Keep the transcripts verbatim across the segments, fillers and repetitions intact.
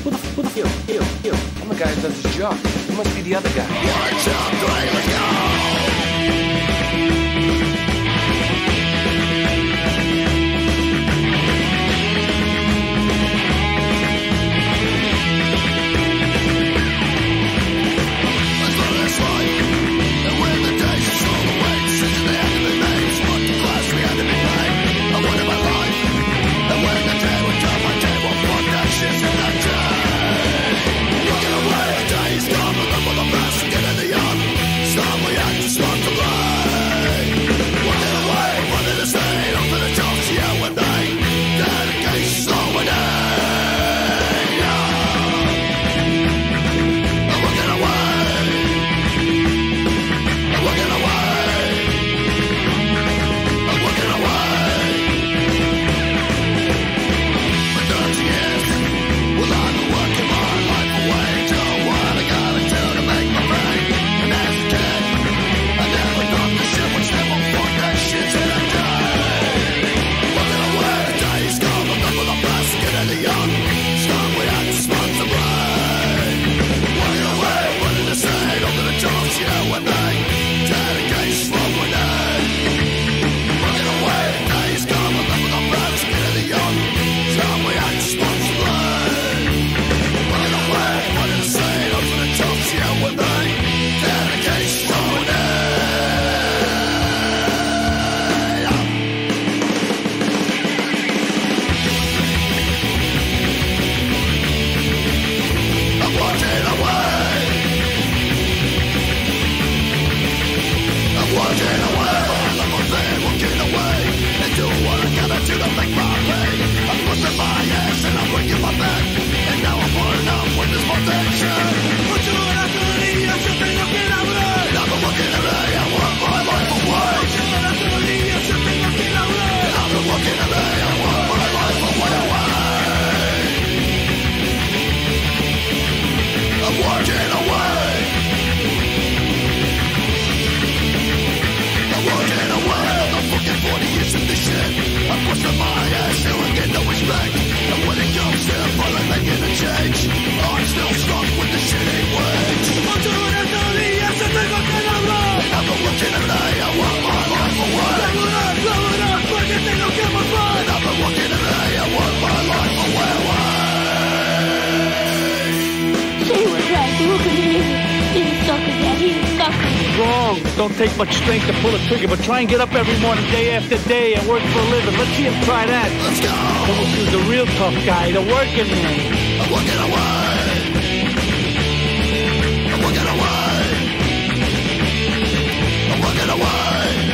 Who the, who the, here, here, here. I'm the guy who does his job. You must be the other guy. One, two, three, let's go! Wrong. Don't take much strength to pull a trigger, but try and get up every morning, day after day, and work for a living. Let's see him try that. Let's go! Who's the real tough guy, the working man. I'm working away! I'm working away! I'm working away!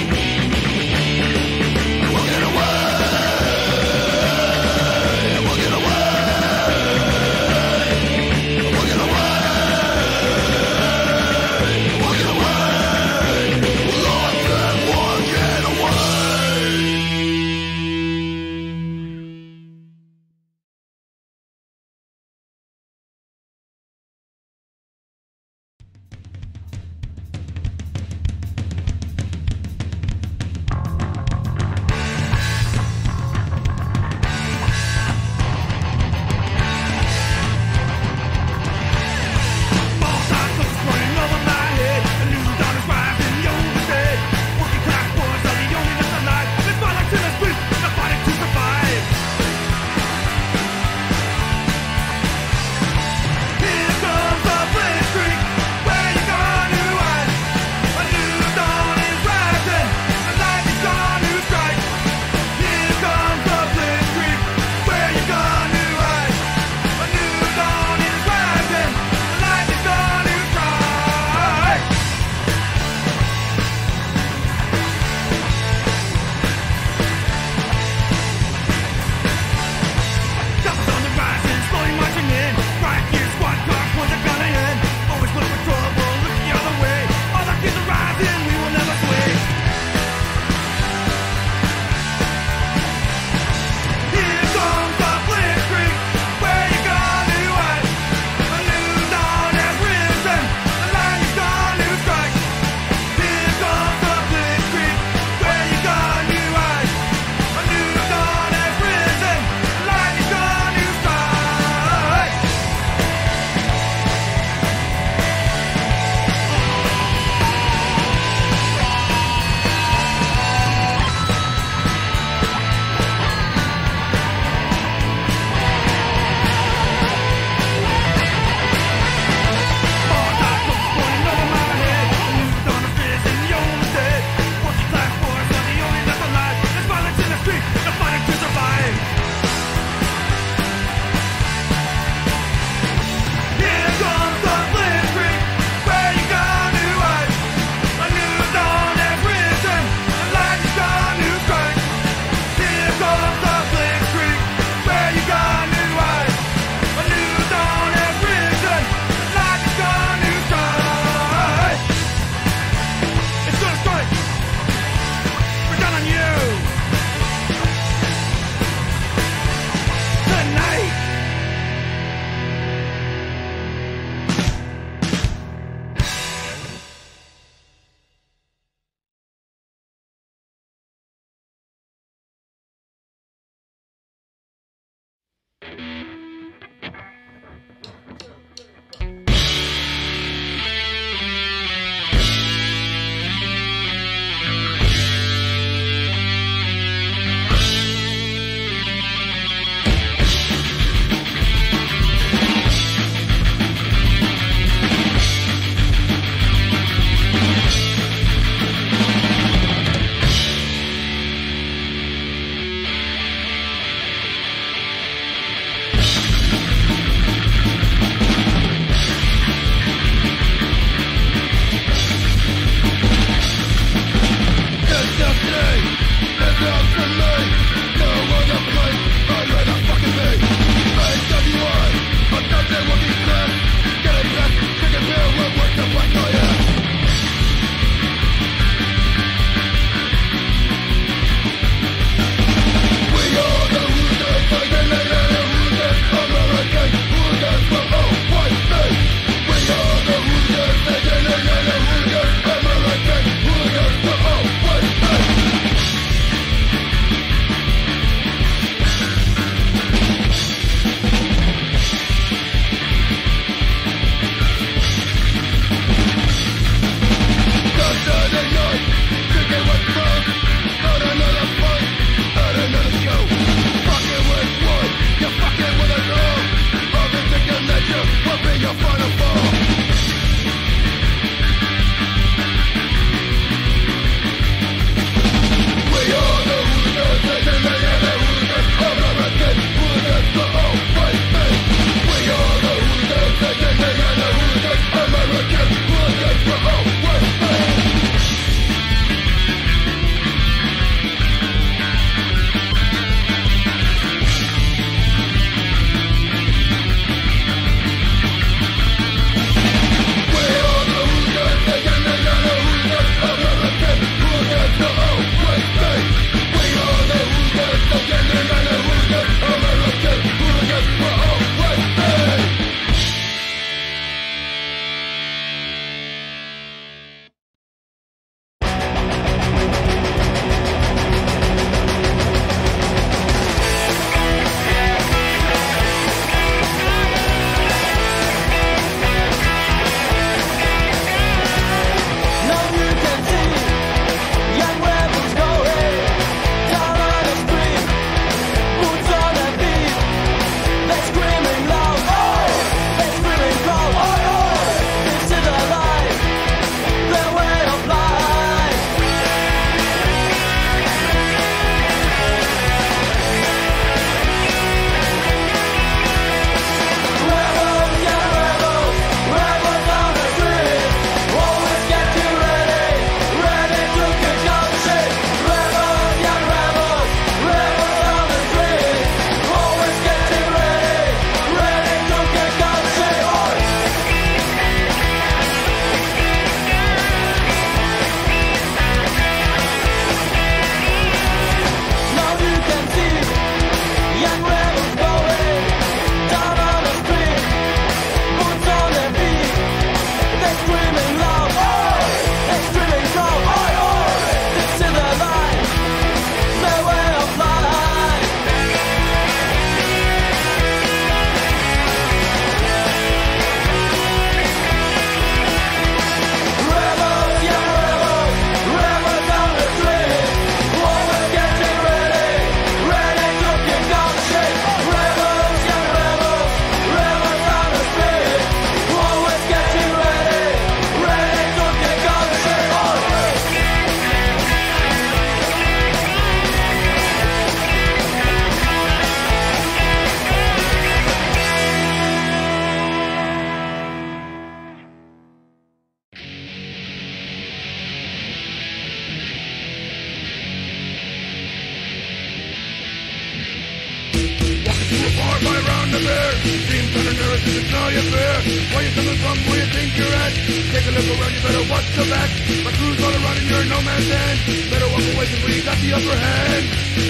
does it smell your fear? Where you coming from, where you think you're at? Take a look around, you better watch your back. My crew's all around and you're no man's land. Better walk away cause we got the upper hand.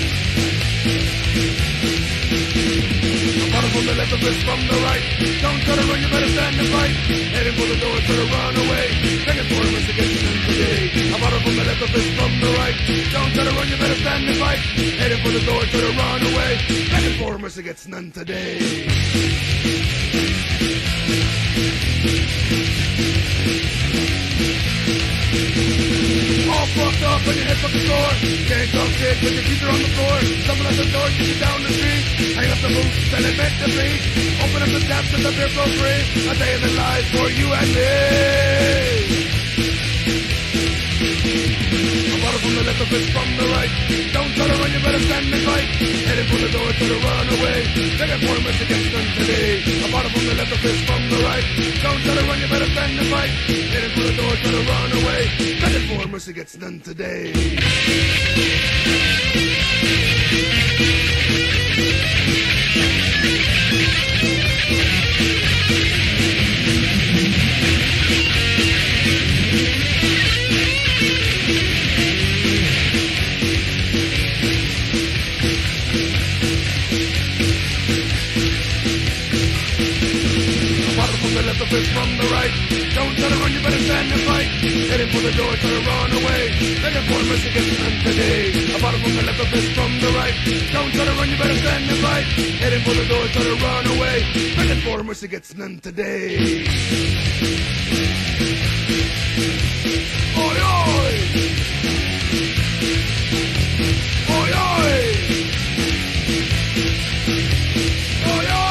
Bottom from the left, a fist from the right. Don't try to run, you better stand and fight. Heading for the door, try to run away. Begging for us against them today. A bottom from the left, a fist from the right. Don't try to run, you better stand and fight. Heading for the door, try to run away. Begging for mercy gets none today. All fucked up and your head fucking sore. Can't talk shit when your teeth are on the floor. Someone at the door, kick you down the street. Hang up the boots, sell it meant to be. Open up the taps and the beer flow free. A day in the life for you and me. A bottle from the left, a fist from the right. Don't try to run, you better stand and fight. Heading for the door, try to run away. Begging for mercy against them today. A bottle from the left, a fist from the right. Don't try to run, you better stand and fight. Heading for the door, try to run away. Begging for mercy gets none today. The fist from the right. Don't try to run, you better stand and fight. Heading for the door, try to run away. Begging for mercy gets none today. A bottle from the left, a fist from the right. Don't try to run, you better stand and fight. Heading for the door, try to run away. Begging for mercy gets none today. Oi, oi! Oi, oi! Oi, oi!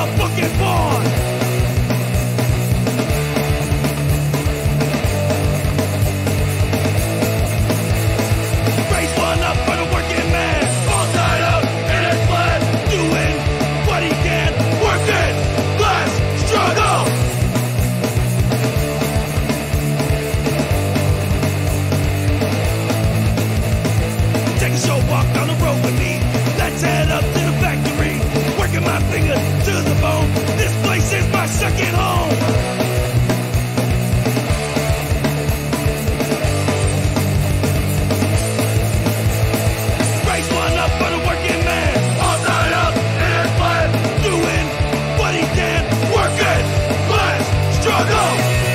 fucking born. Raise one up for the working man, all tied up in his blood, doing what he can, working, class, struggle. Take a short walk down the road with me. Let's head up to the factory, working my fingers to the bone. This place is my second home. Raise one up for the working man, all tied up in his blood, doing what he can, working, class, struggle.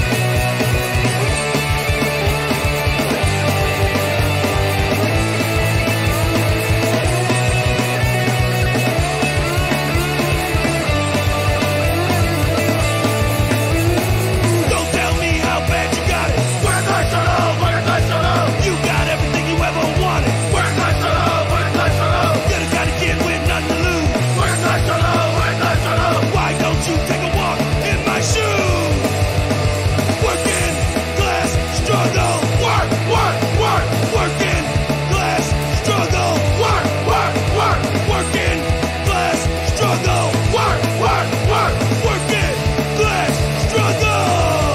Don't tell me how bad you got it. Work hard, shut up, work hard, shut up. You got everything you ever wanted. Work hard, shut up, work hard, shut up. You're the kind of kid with nothing to lose. Work hard, shut up, work hard, shut up. Why don't you take a walk in my shoes? Working class struggle, work, work, work. Working class struggle, work, work, work. Working class struggle, work, work, work. Working class struggle.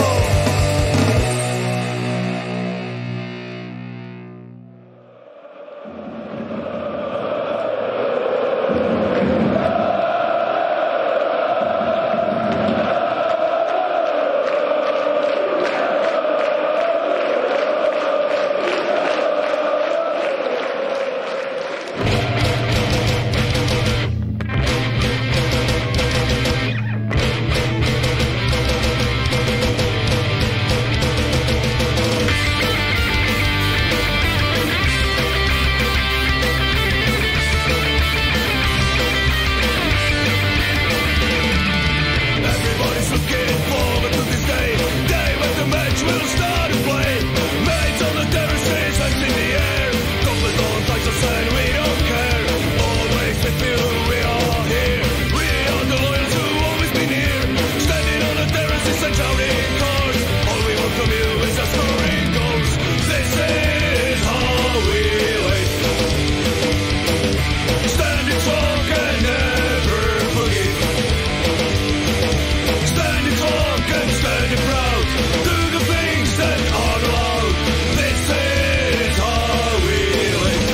Everybody's looking forward to this day, day when the match will start to play. Mates on the terraces, hands in the air. Couples on touch us and we don't care. Always with you, we are here. We are the loyals who always been here. Standing on the terraces and shouting cars. All we want from you is just scoring goals. This is how we live. Standing strong and never forgive. Standing strong and standing proud. Do the things that are allowed. This is how we live.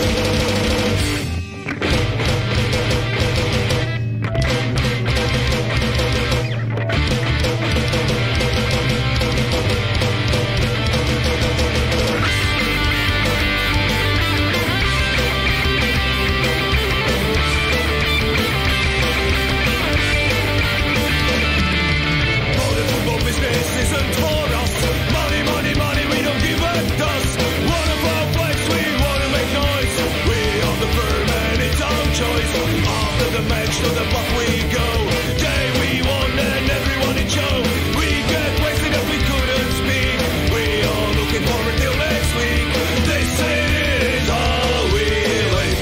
Modern football business isn't for us. Money, money, money, we don't give a dust. One of our flags, we wanna make noise. We are the firm and it's our choice. After the match to the pub we go. Day we won and everyone in show. We get wasted and we couldn't speak. We are looking forward till next week. This is how we live.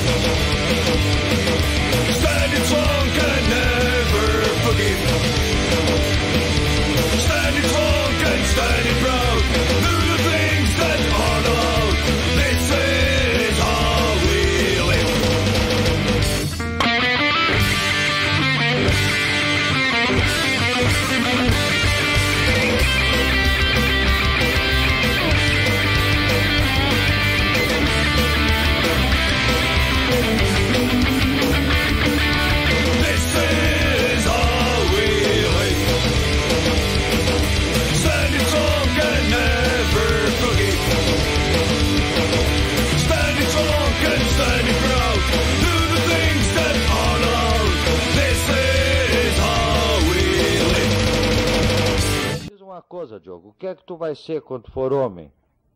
Standing strong and never forgive. Standing strong and standing proud. Do the things that are allowed. This is how we live. This is how we live. Standing strong and never forgive. Standing strong and standing proud. Do the things that are allowed. This is how we live. Diz uma coisa, Diogo. O que é que tu vai ser quando for homem?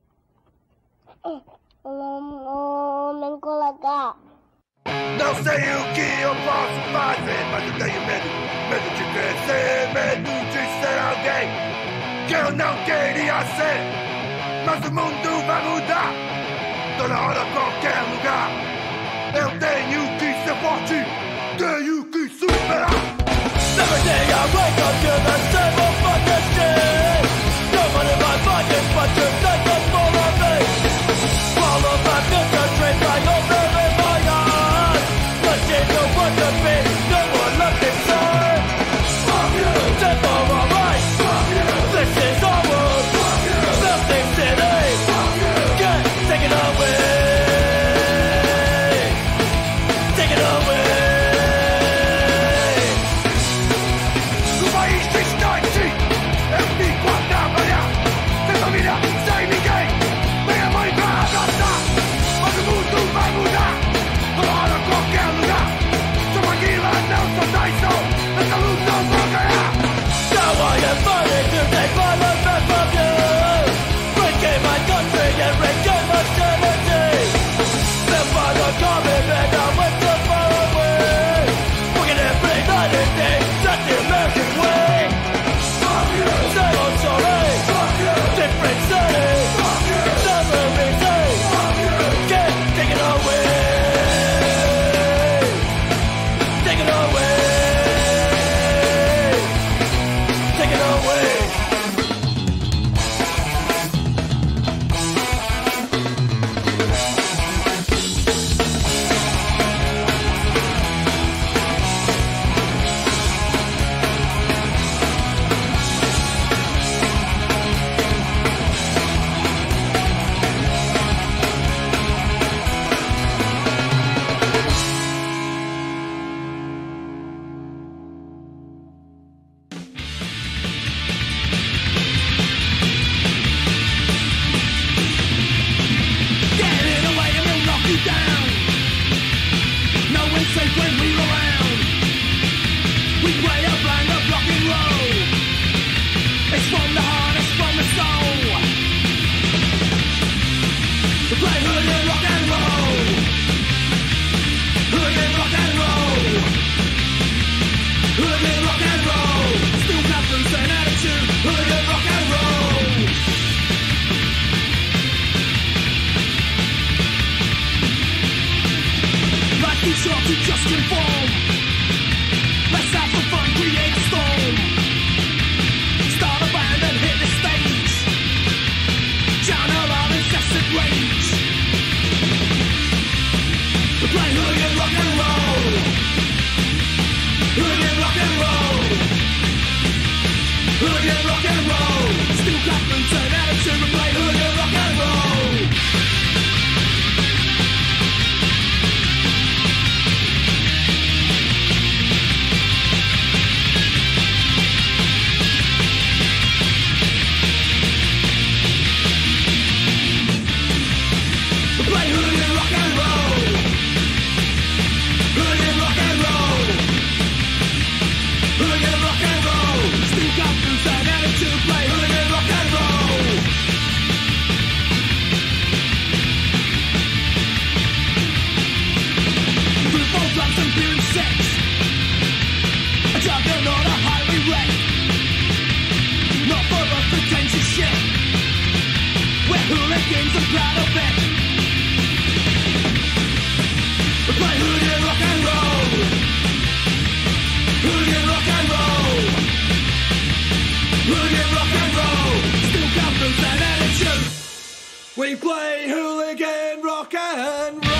Homem legal. Não sei o que eu posso fazer, mas eu tenho medo. Medo de crescer, medo de ser alguém que eu não queria ser. Mas o mundo vai mudar, toda hora, qualquer lugar. Eu tenho que ser forte, tenho que superar. Never day hooligan rock and roll. Still got the same attitude, hooligan rock and roll. Life too short to just conform. Let's have some fun, create a storm. Start a band and hit the stage. Channel our incessant rage. We play hooligan rock and roll. Hooligan rock and roll. Hooligan rock and roll. Still got roots and attitude. We play hooligan rock and roll. Hooligans are proud of it. We play hooligan rock and roll. Hooligan rock and roll. Hooligan rock and roll. Still got roots and attitude. We play hooligan rock and roll.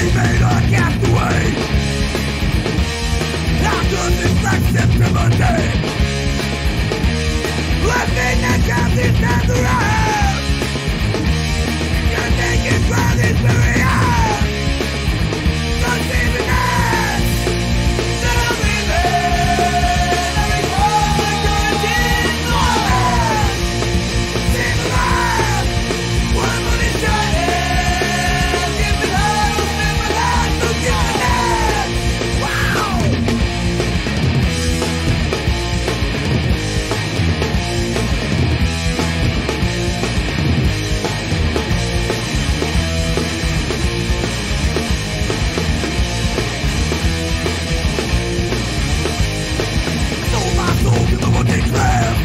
made a castaway. After this acceptability, living the justice and the right. Your naked ground is very high. Don't see the night that I'm living. Every moment you're in my life. See the light, one moon is shining. Give me love, give me life, so give me that. Wow! Sold my soul to the one they grab.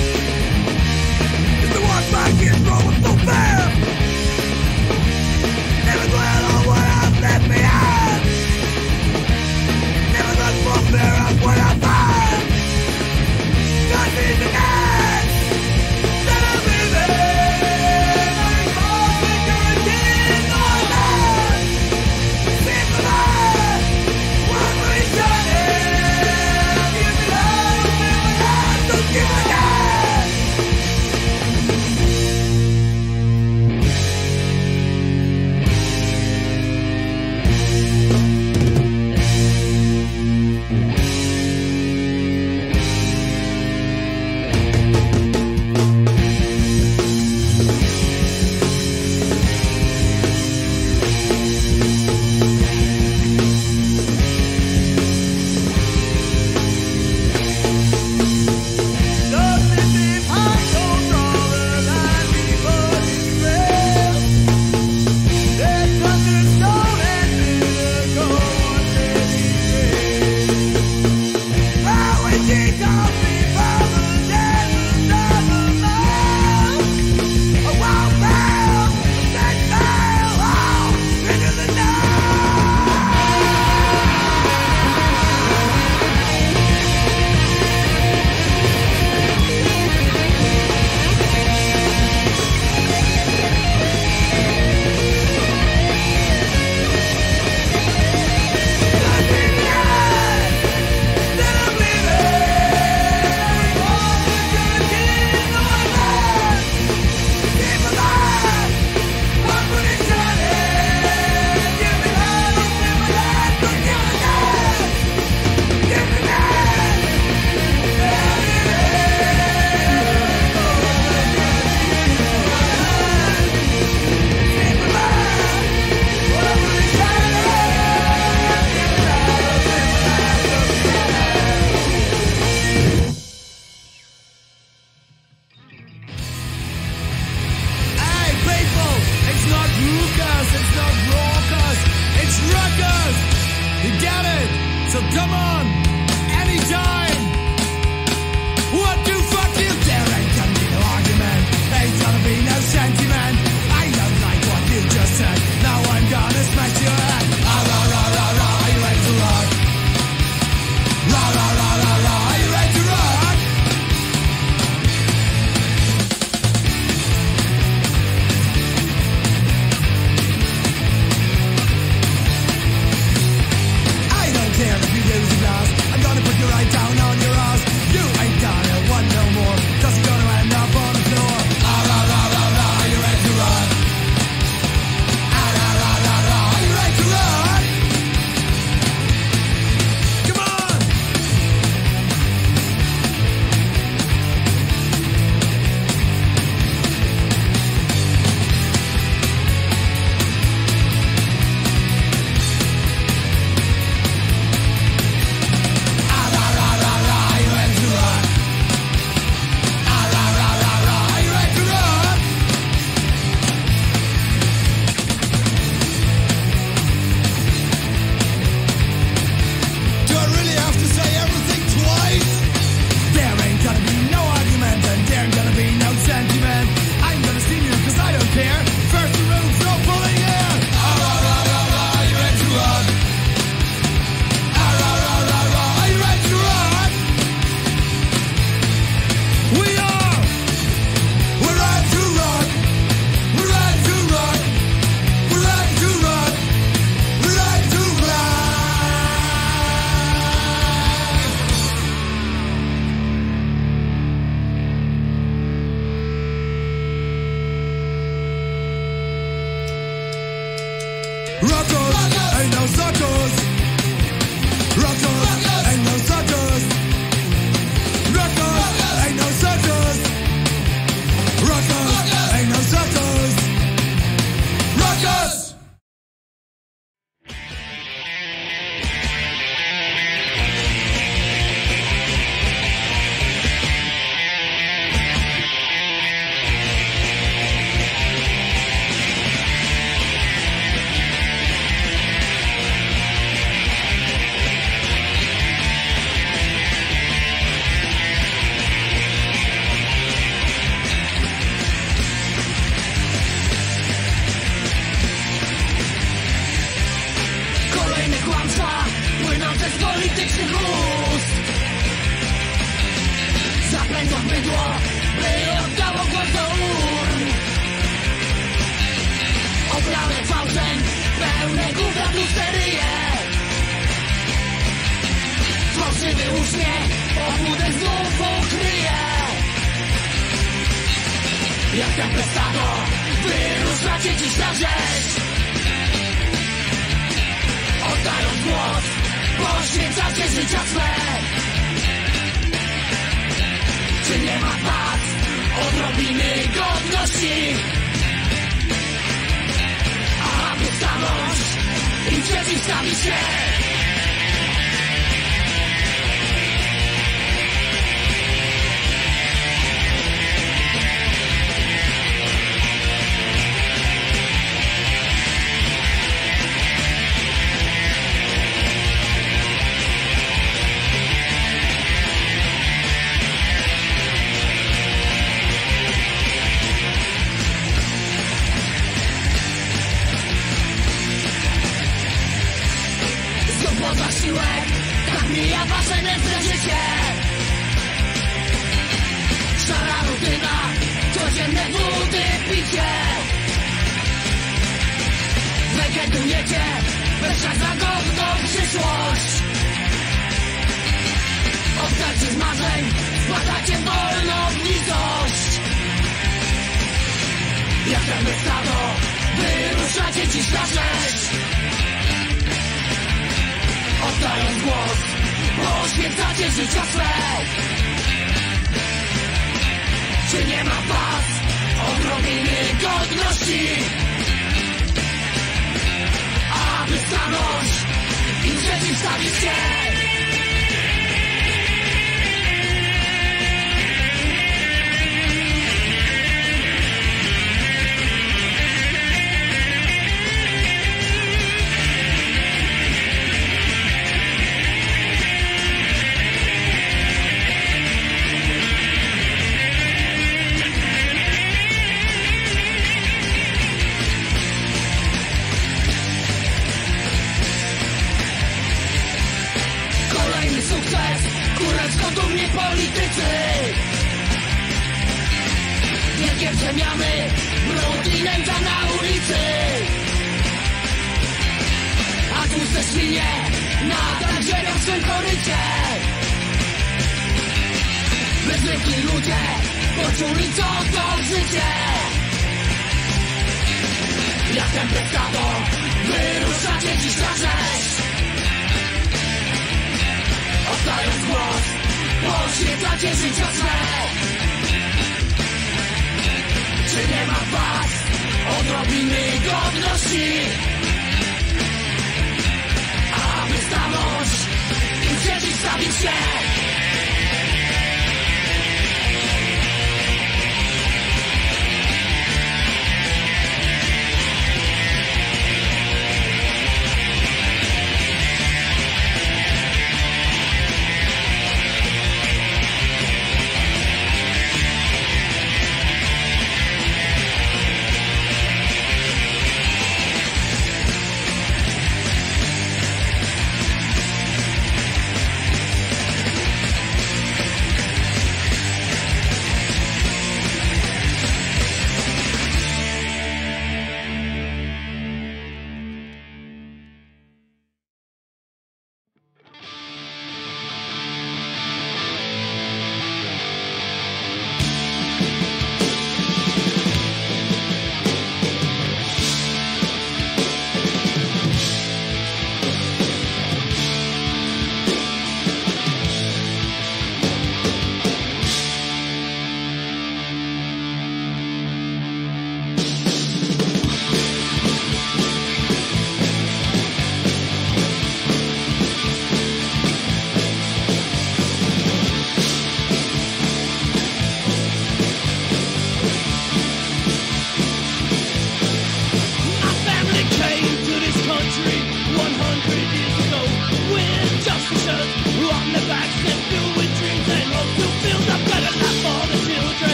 Just to watch my kids grow up so fast. Never glad on what I've left behind. Never look for fear of what I find. Just in the night that I'm living. Every moment you're a kid on life. See the light, one moon is shining. Give me love, give me life, so give me that. Hey people, it's not Lucas, it's not Rockers, it's Ruckers. You get it? So come on, anytime. What the fuck you? There ain't gonna be no argument, ain't gonna be no sentiment. I don't like what you just said. Now I'm gonna smash your head. Ah, rah, rah, rah, rah, are you ready to rock? Rah, rah, rah, rah, rah, are you ready to rock? I don't care if you lose the glass. I'm gonna put you right down on your ass. You ain't gonna want no more, cause you're gonna end up on the floor. Ah, rah, rah, rah, rah, are you ready to rock? Ah, rah, rah, rah, rah, are you ready to rock? z politycznych ust. Zapędzą bydło, by oddało głos do urn. Oblane fałszem, pełne gówna blusteryje. Fałszywy uśmiech, obłudę znów ukryje. Jak tępe stado, wyruszacie dziś na rzeź. Oddając głos, poświęcacie życia swe. Czy nie ma was odrobiny godności? A aby stanąć i przeciwstawić się. Zasiłek, tak mija wasze nędzne życie. Szara rutyna, codzienne wody picie. Wegetujecie, bez szans na godną przyszłość. Oddajcie z marzeń, wpadacie wolną nicość. Jak ten stado, wyruszacie dziś na rzeź. Oddając głos, poświęcacie życia swe. Czy nie ma was odrobiny godności? Aby stanąć i przeciwstawić się. Dumni politycy, wielkie przemiany, brud i nędza na ulicy. A tłuste świnie nadal ziemią w swym korycie. By zwykli ludzie poczuli, co to życie. Jak ten stado, wyruszacie dziś na rzeź. Oddając głos, poświęcacie życia swe. Czy nie ma was odrobiny godności? Aby stanąć i przeciwstawić się.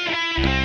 Thank you.